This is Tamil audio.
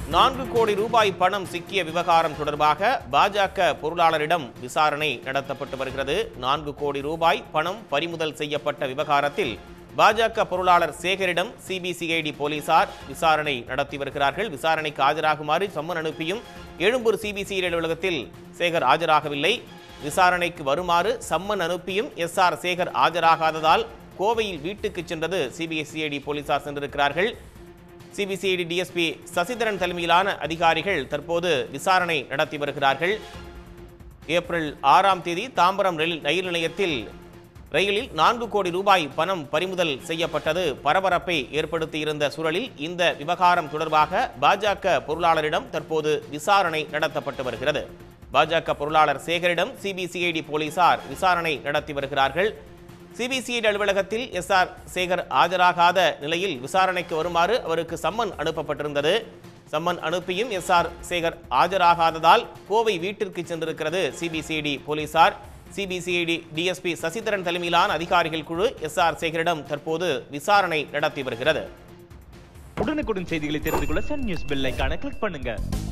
4 கோடி ரூபாய் பணம் சிக்கிய விவகாரம் தொடர்பாக பாஜக பொருளாளரிடம் விசாரணை நடத்தப்பட்டு வருகிறது. 4 கோடி ரூபாய் பணம் பறிமுதல் செய்யப்பட்ட விவகாரத்தில் பாஜக பொருளாளர் சேகரிடம் சிபிசிஐடி போலீசார் விசாரணை நடத்தி வருகிறார்கள். விசாரணைக்கு ஆஜராகுமாறு சம்மன் அனுப்பியும் எழும்பூர் சிபிசிஐடி அலுவலகத்தில் சேகர் ஆஜராகவில்லை. விசாரணைக்கு வருமாறு சம்மன் அனுப்பியும் சேகர் ஆஜராகாததால் கோவையில் வீட்டுக்கு சென்றது சிபிசிஐடி போலீசார் சென்றிருக்கிறார்கள். சிபிசிஐடி டிஎஸ்பி சசிதரன் தலைமையிலான அதிகாரிகள் தற்போது விசாரணை நடத்தி வருகிறார்கள். ஏப்ரல் 6ஆம் தேதி தாம்பரம் ரயில் நிலையத்தில் ரயிலில் 4 கோடி ரூபாய் பணம் பறிமுதல் செய்யப்பட்டது பரபரப்பை ஏற்படுத்தியிருந்த சூழலில் இந்த விவகாரம் தொடர்பாக பாஜக பொருளாளரிடம் தற்போது விசாரணை நடத்தப்பட்டு வருகிறது. பாஜக பொருளாளர் சேகரிடம் சிபிசிஐடி போலீசார் விசாரணை நடத்தி வருகிறார்கள். சிபிசிஐடி அலுவலகத்தில் சேகர் ஆஜராகாத நிலையில் விசாரணைக்கு வருமாறு அவருக்கு சம்மன் அனுப்பப்பட்டிருந்தது. சம்மன் அனுப்பியும் சேகர் ஆஜராகாததால் கோவை வீட்டிற்கு சென்றிருக்கிறது சிபிசிஐடி போலீசார். சிபிசிஐடி டிஎஸ்பி சசிதரன் தலைமையிலான அதிகாரிகள் குழு சேகரிடம் தற்போது விசாரணை நடத்தி வருகிறது. உடனுக்குடன் செய்திகளை தெரிந்து கொள்ள சன் நியூஸ் பெல் ஐகானை கிளிக் பண்ணுங்க.